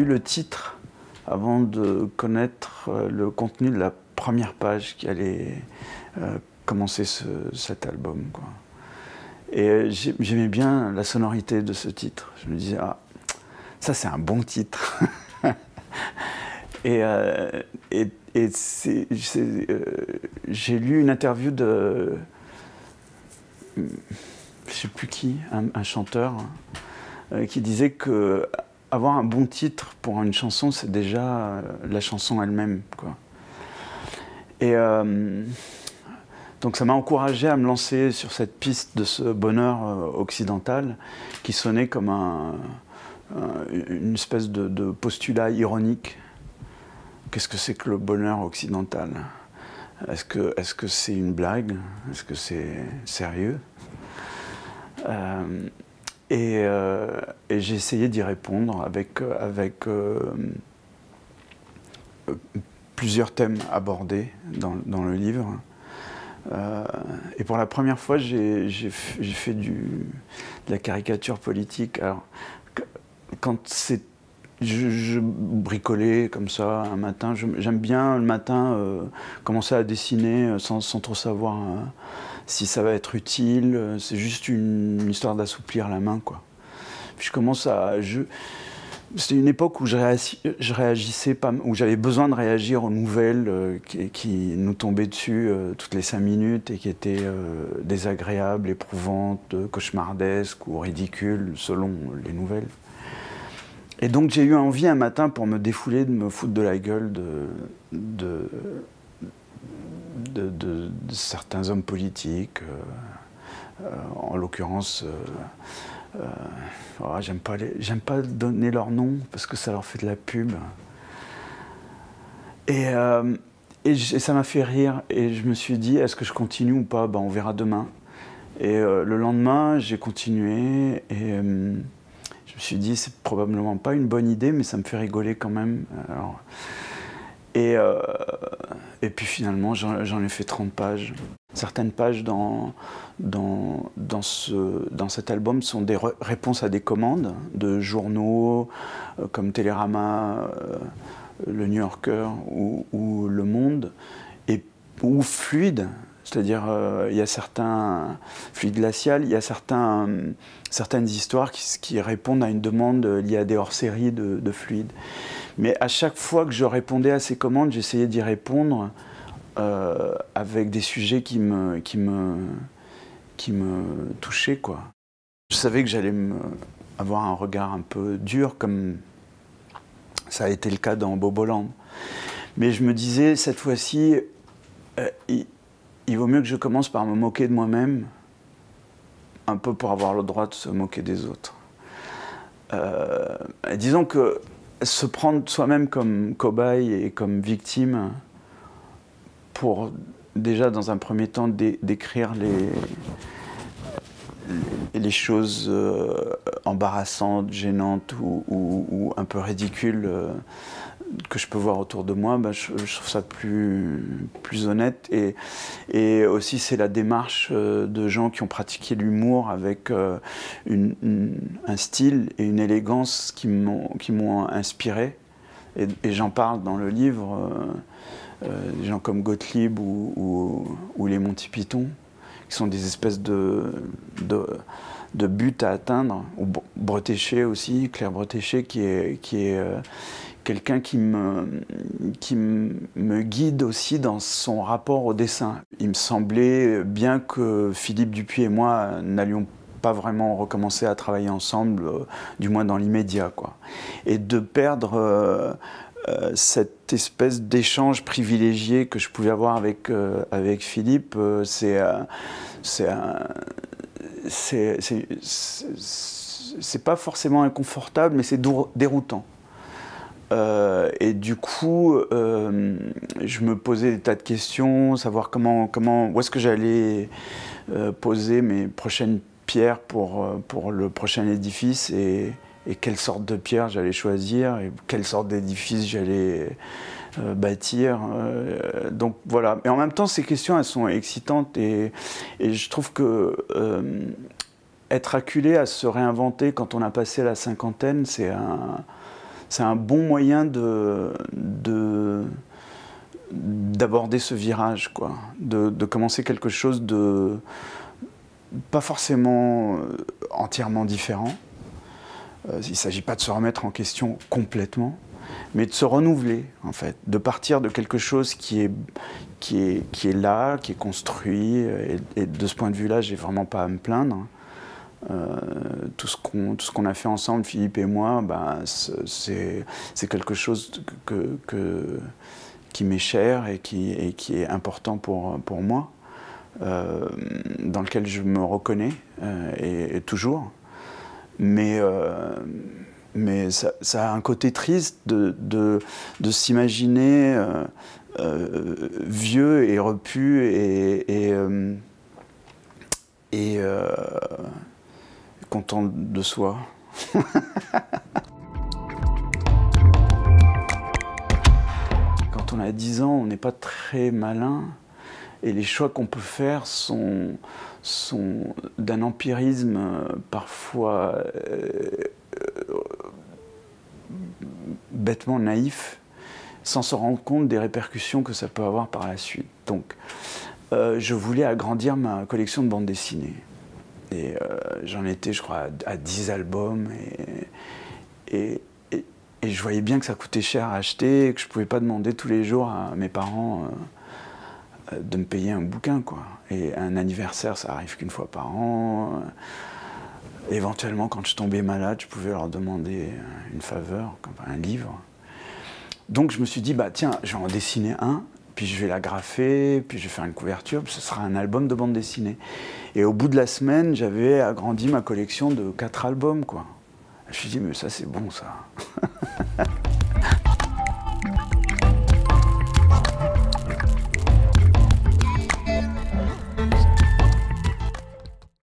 lu le titre avant de connaître le contenu de la première page qui allait commencer cet album, quoi. Et j'aimais bien la sonorité de ce titre. Je me disais, ah, ça c'est un bon titre. J'ai lu une interview de, je ne sais plus qui, un chanteur, qui disait que avoir un bon titre pour une chanson, c'est déjà la chanson elle-même, quoi. Et donc ça m'a encouragé à me lancer sur cette piste de ce bonheur occidental qui sonnait comme une espèce de postulat ironique. Qu'est-ce que c'est que le bonheur occidental? Est-ce que c'est une blague? Est-ce que c'est sérieux? Et j'ai essayé d'y répondre avec plusieurs thèmes abordés dans le livre. Et pour la première fois, j'ai fait de la caricature politique. Alors, quand je bricolais comme ça un matin, j'aime bien le matin commencer à dessiner sans trop savoir si ça va être utile. C'est juste une histoire d'assouplir la main, quoi. Puis je commence à... C'était une époque où je réagissais pas, où j'avais besoin de réagir aux nouvelles qui nous tombaient dessus toutes les 5 minutes et qui étaient désagréables, éprouvantes, cauchemardesques ou ridicules selon les nouvelles. Et donc j'ai eu envie un matin, pour me défouler, de me foutre de la gueule de certains hommes politiques, en l'occurrence... oh, j'aime pas donner leur nom parce que ça leur fait de la pub. Et ça m'a fait rire et je me suis dit, est-ce que je continue ou pas? Ben, on verra demain. Et le lendemain, j'ai continué et je me suis dit, c'est probablement pas une bonne idée, mais ça me fait rigoler quand même. Alors, et puis finalement, j'en ai fait 30 pages. Certaines pages dans cet album sont des réponses à des commandes de journaux comme Télérama, Le New Yorker ou Le Monde, ou Fluide, c'est-à-dire il y a certains Fluide Glacial, il y a certaines histoires qui répondent à une demande liée à des hors-séries de Fluide. Mais à chaque fois que je répondais à ces commandes, j'essayais d'y répondre avec des sujets qui me touchaient, quoi. Je savais que j'allais avoir un regard un peu dur, comme ça a été le cas dans Boboland. Mais je me disais, cette fois-ci, il vaut mieux que je commence par me moquer de moi-même, un peu pour avoir le droit de se moquer des autres. Disons que se prendre soi-même comme cobaye et comme victime, pour déjà dans un premier temps décrire les choses embarrassantes, gênantes ou un peu ridicules que je peux voir autour de moi, ben je trouve ça plus honnête. Et aussi c'est la démarche de gens qui ont pratiqué l'humour avec un style et une élégance qui m'ont inspiré. Et j'en parle dans le livre. Des gens comme Gottlieb ou les Monty Python, qui sont des espèces de buts à atteindre, ou Bretéché aussi, Claire Bretéché, qui est quelqu'un qui me guide aussi dans son rapport au dessin. Il me semblait bien que Philippe Dupuis et moi n'allions pas vraiment recommencer à travailler ensemble, du moins dans l'immédiat, quoi. Et de perdre... cette espèce d'échange privilégié que je pouvais avoir avec Philippe, c'est pas forcément inconfortable, mais c'est déroutant. Et du coup, je me posais des tas de questions, savoir où est-ce que j'allais poser mes prochaines pierres pour le prochain édifice et quelle sorte de pierre j'allais choisir, et quelle sorte d'édifice j'allais bâtir. Donc voilà. Et en même temps, ces questions, elles sont excitantes, et je trouve que être acculé à se réinventer quand on a passé la cinquantaine, c'est c'est un bon moyen d'aborder ce virage, quoi. De commencer quelque chose de pas forcément entièrement différent. Il ne s'agit pas de se remettre en question complètement, mais de se renouveler, en fait, de partir de quelque chose qui est là, qui est construit, et de ce point de vue-là, j'ai vraiment pas à me plaindre. Tout ce qu'on a fait ensemble, Philippe et moi, ben, c'est quelque chose qui m'est cher et qui est important pour moi, dans lequel je me reconnais, et toujours. Mais ça a un côté triste de s'imaginer vieux et repu et content de soi. Quand on a 10 ans, on n'est pas très malin et les choix qu'on peut faire sont d'un empirisme parfois bêtement naïf, sans se rendre compte des répercussions que ça peut avoir par la suite. Donc, je voulais agrandir ma collection de bandes dessinées. Et j'en étais, je crois, à 10 albums. Et je voyais bien que ça coûtait cher à acheter, et que je ne pouvais pas demander tous les jours à mes parents de me payer un bouquin, quoi. Et un anniversaire, ça arrive qu'une fois par an. Éventuellement, quand je tombais malade, je pouvais leur demander une faveur, un livre. Donc je me suis dit, bah tiens, je vais en dessiner un, puis je vais l'agrafer, puis je vais faire une couverture, puis ce sera un album de bande dessinée. Et au bout de la semaine, j'avais agrandi ma collection de 4 albums, quoi. Je me suis dit, mais ça c'est bon, ça.